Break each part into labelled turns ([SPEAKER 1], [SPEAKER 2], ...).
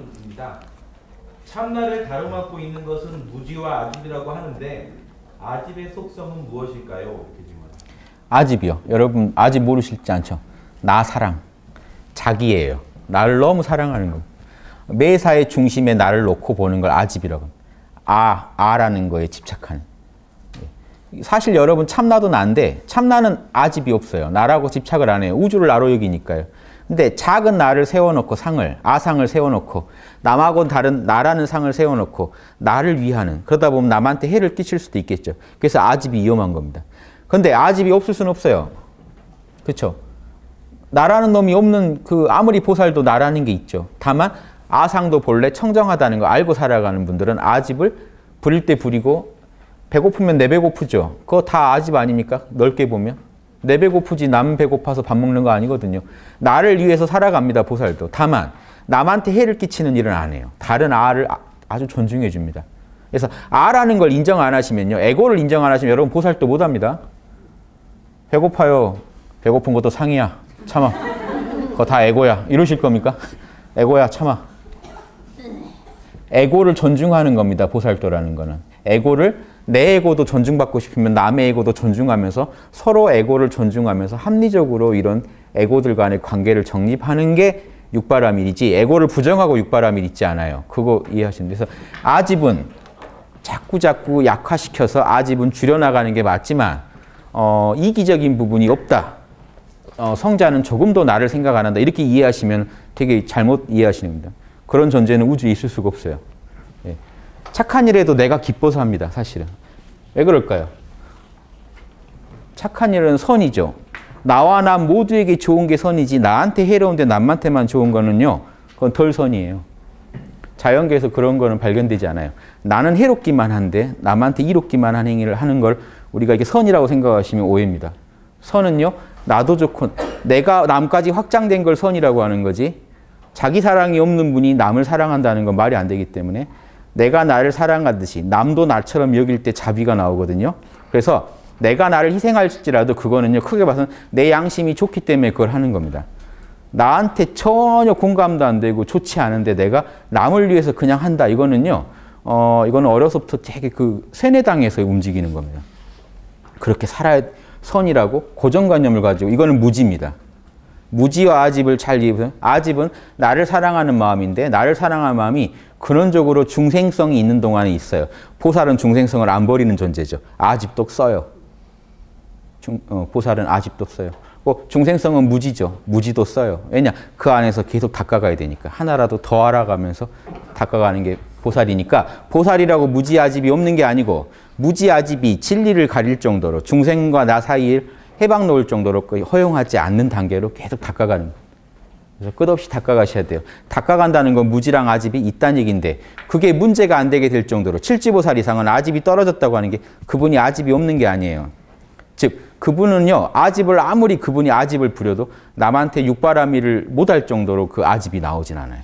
[SPEAKER 1] 묻습니다. 참나를 가로막고 있는 것은 무지와 아집이라고 하는데 아집의 속성은 무엇일까요? 이렇게 질문합니다.
[SPEAKER 2] 아집이요. 여러분 아집 모르실지 않죠? 나 사랑. 자기예요. 나를 너무 사랑하는 거. 매사의 중심에 나를 놓고 보는 걸 아집이라고 합니다. 아라는 거에 집착하는. 사실 여러분 참나도 나인데 참나는 아집이 없어요. 나라고 집착을 안 해요. 우주를 나로 여기니까요. 근데 작은 나를 세워놓고 아상을 세워놓고 남하고 다른 나라는 상을 세워놓고 나를 위하는, 그러다 보면 남한테 해를 끼칠 수도 있겠죠. 그래서 아집이 위험한 겁니다. 근데 아집이 없을 수는 없어요. 그렇죠? 나라는 놈이 없는 아무리 보살도 나라는 게 있죠. 다만 아상도 본래 청정하다는 거 알고 살아가는 분들은 아집을 부릴 때 부리고, 배고프면 내 배고프죠. 그거 다 아집 아닙니까? 넓게 보면. 내 배고프지 남 배고파서 밥 먹는 거 아니거든요. 나를 위해서 살아갑니다, 보살도. 다만 남한테 해를 끼치는 일은 안 해요. 다른 아를 아주 존중해 줍니다. 그래서 아라는 걸 인정 안 하시면요, 에고를 인정 안 하시면 여러분 보살도 못 합니다. 배고파요. 배고픈 것도 상이야. 참아. 그거 다 에고야. 이러실 겁니까? 에고야, 참아. 에고를 존중하는 겁니다, 보살도라는 거는. 내 에고도 존중받고 싶으면 남의 에고도 존중하면서 서로 에고를 존중하면서 합리적으로 이런 에고들 간의 관계를 정립하는 게 육바라밀이지, 에고를 부정하고 육바라밀 있지 않아요. 그거 이해하시면 돼요. 그래서 아집은 자꾸 약화시켜서 아집은 줄여나가는 게 맞지만 이기적인 부분이 없다. 성자는 조금도 나를 생각 안 한다. 이렇게 이해하시면 되게 잘못 이해하시는 겁니다. 그런 존재는 우주에 있을 수가 없어요. 예. 착한 일에도 내가 기뻐서 합니다, 사실은. 왜 그럴까요? 착한 일은 선이죠. 나와 남 모두에게 좋은 게 선이지 나한테 해로운데 남한테만 좋은 거는요, 그건 덜 선이에요. 자연계에서 그런 거는 발견되지 않아요. 나는 해롭기만 한데 남한테 이롭기만 한 행위를 하는 걸 우리가 이게 선이라고 생각하시면 오해입니다. 선은요, 나도 좋고 내가 남까지 확장된 걸 선이라고 하는 거지, 자기 사랑이 없는 분이 남을 사랑한다는 건 말이 안 되기 때문에 내가 나를 사랑하듯이 남도 나처럼 여길 때 자비가 나오거든요. 그래서 내가 나를 희생할지라도 그거는요, 크게 봐서는 내 양심이 좋기 때문에 그걸 하는 겁니다. 나한테 전혀 공감도 안 되고 좋지 않은데 내가 남을 위해서 그냥 한다. 이거는요, 이거는 어려서부터 되게 세뇌당해서 움직이는 겁니다. 그렇게 살아야 선이라고 고정관념을 가지고, 이거는 무지입니다. 무지와 아집을 잘 이해해보세요. 아집은 나를 사랑하는 마음인데 나를 사랑하는 마음이 근원적으로 중생성이 있는 동안에 있어요. 보살은 중생성을 안 버리는 존재죠. 아집도 써요. 보살은 아집도 써요. 중생성은 무지죠. 무지도 써요. 왜냐? 그 안에서 계속 닦아가야 되니까. 하나라도 더 알아가면서 닦아가는 게 보살이니까, 보살이라고 무지 아집이 없는 게 아니고 무지 아집이 진리를 가릴 정도로 중생과 나 사이에 해방 놓을 정도로 허용하지 않는 단계로 계속 닦아가는 거예요. 그래서 끝없이 닦아가셔야 돼요. 닦아간다는 건 무지랑 아집이 있다는 얘기인데, 그게 문제가 안 되게 될 정도로 칠지보살 이상은 아집이 떨어졌다고 하는 게 그분이 아집이 없는 게 아니에요. 즉 그분은요, 아무리 그분이 아집을 부려도 남한테 육바라밀을 못할 정도로 그 아집이 나오진 않아요.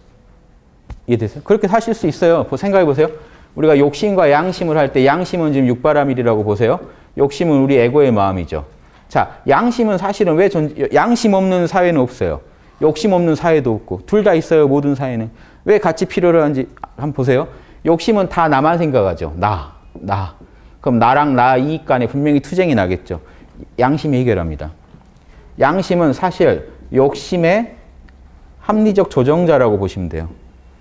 [SPEAKER 2] 이해되세요? 그렇게 사실 수 있어요. 생각해 보세요. 우리가 욕심과 양심을 할 때, 양심은 지금 육바라밀이라고 보세요. 욕심은 우리 에고의 마음이죠. 자, 양심은 사실은 양심 없는 사회는 없어요. 욕심 없는 사회도 없고, 둘 다 있어요, 모든 사회는. 왜 같이 필요로 하는지 한번 보세요. 욕심은 다 나만 생각하죠. 나. 그럼 나랑 나 이익 간에 분명히 투쟁이 나겠죠. 양심이 해결합니다. 양심은 사실 욕심의 합리적 조정자라고 보시면 돼요.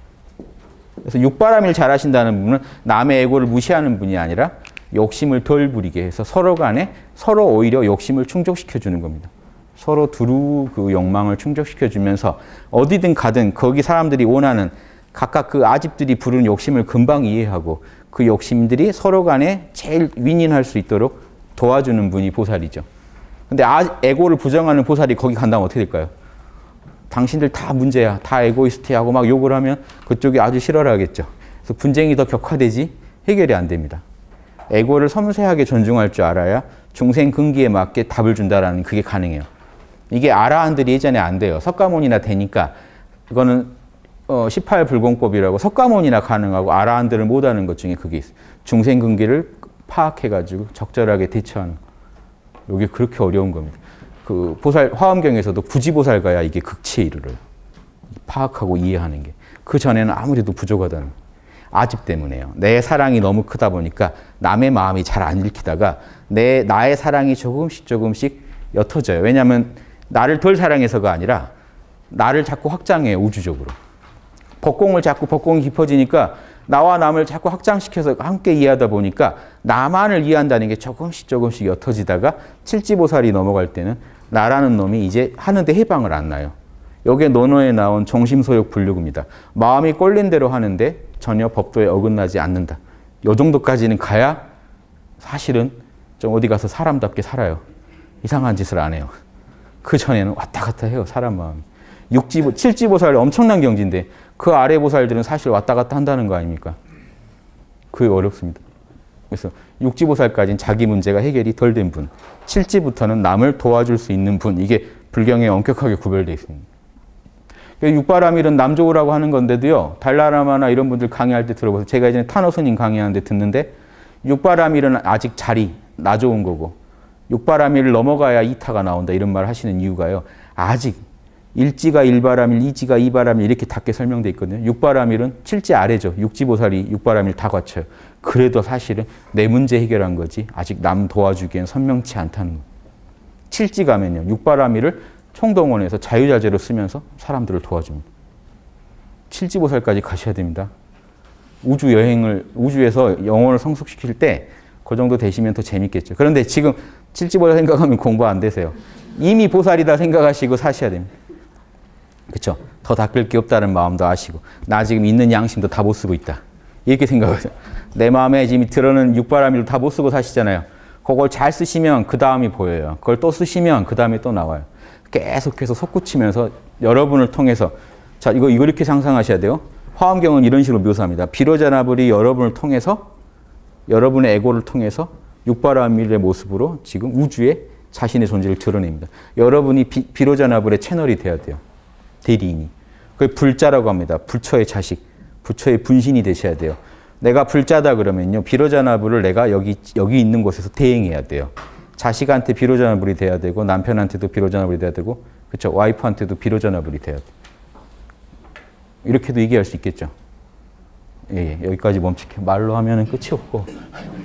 [SPEAKER 2] 그래서 육바라밀 잘 하신다는 분은 남의 에고를 무시하는 분이 아니라 욕심을 덜 부리게 해서 서로 간에 서로 오히려 욕심을 충족시켜 주는 겁니다. 서로 두루 그 욕망을 충족시켜 주면서 어디든 가든 거기 사람들이 원하는 각각 그 아집들이 부르는 욕심을 금방 이해하고 그 욕심들이 서로 간에 제일 윈윈할 수 있도록 도와주는 분이 보살이죠. 근데 에고를 부정하는 보살이 거기 간다면 어떻게 될까요? 당신들 다 문제야, 다 에고이스트하고 막 욕을 하면 그쪽이 아주 싫어를 하겠죠. 그래서 분쟁이 더 격화되지 해결이 안 됩니다. 에고를 섬세하게 존중할 줄 알아야 중생 근기에 맞게 답을 준다라는 그게 가능해요. 이게 아라한들이 예전에 안 돼요. 석가모니나 되니까 이거는 18불공법이라고 석가모니나 가능하고 아라한들을 못하는 것 중에 그게 있어요. 중생 근기를 파악해가지고 적절하게 대처하는 거. 이게 그렇게 어려운 겁니다. 그 보살 화엄경에서도 구지보살 가야 이게 극치에 이르러요. 파악하고 이해하는 게. 그 전에는 아무래도 부족하다는 아집 때문에요. 내 사랑이 너무 크다 보니까 남의 마음이 잘 안 읽히다가 나의 사랑이 조금씩 옅어져요. 왜냐하면 나를 덜 사랑해서가 아니라 나를 자꾸 확장해요. 우주적으로. 복공이 깊어지니까 나와 남을 자꾸 확장시켜서 함께 이해하다 보니까 나만을 이해한다는 게 조금씩 옅어지다가 칠지보살이 넘어갈 때는 나라는 놈이 이제 하는데 해방을 안 나요. 여기에 논어에 나온 정심소욕 불류입니다. 마음이 꼴린 대로 하는데 전혀 법도에 어긋나지 않는다. 이 정도까지는 가야 사실은 좀 어디 가서 사람답게 살아요. 이상한 짓을 안 해요. 그 전에는 왔다 갔다 해요. 사람 마음이. 칠지보살 엄청난 경지인데 그 아래 보살들은 사실 왔다 갔다 한다는 거 아닙니까? 그게 어렵습니다. 그래서 육지보살까지는 자기 문제가 해결이 덜 된 분, 칠지부터는 남을 도와줄 수 있는 분, 이게 불경에 엄격하게 구별되어 있습니다. 육바라밀은 남 좋으라고 하는 건데도요, 달라라마나 이런 분들 강의할 때 들어보세요. 제가 이전에 타노 스님 강의하는데 듣는데 육바라밀은 아직 자리, 나 좋은 거고 육바라밀을 넘어가야 이타가 나온다 이런 말 하시는 이유가요. 아직 일지가 일바라밀, 이지가 이바라밀 이렇게 닿게 설명되어 있거든요. 육바라밀은 칠지 아래죠. 육지보살이 육바라밀 다 갖춰요. 그래도 사실은 내 문제 해결한 거지 아직 남 도와주기엔 선명치 않다는 거예요. 칠지 가면요. 육바라밀을 총동원해서 자유자재로 쓰면서 사람들을 도와줍니다. 칠지보살까지 가셔야 됩니다. 우주에서 영혼을 성숙시킬 때 그 정도 되시면 더 재밌겠죠. 그런데 지금 칠지보살 생각하면 공부 안 되세요. 이미 보살이다 생각하시고 사셔야 됩니다. 그렇죠? 더 닦을 게 없다는 마음도 아시고 나 지금 있는 양심도 다 못 쓰고 있다. 이렇게 생각하세요. 내 마음에 지금 들어오는 육바라밀도 다 못 쓰고 사시잖아요. 그걸 잘 쓰시면 그 다음이 보여요. 그걸 또 쓰시면 그 다음에 또 나와요. 계속해서 솟구치면서 여러분을 통해서 자 이거 이렇게 상상하셔야 돼요. 화엄경은 이런 식으로 묘사합니다. 비로자나불이 여러분을 통해서 여러분의 에고를 통해서 육바라밀의 모습으로 지금 우주에 자신의 존재를 드러냅니다. 여러분이 비로자나불의 채널이 돼야 돼요. 대리인이. 그게 불자라고 합니다. 부처의 자식, 부처의 분신이 되셔야 돼요. 내가 불자다 그러면요. 비로자나불을 내가 여기 있는 곳에서 대행해야 돼요. 자식한테 비로자나불이 돼야 되고 남편한테도 비로자나불이 돼야 되고 그렇죠. 와이프한테도 비로자나불이 돼야 돼요. 이렇게도 얘기할 수 있겠죠. 예, 여기까지 멈출게요. 말로 하면은 끝이 없고.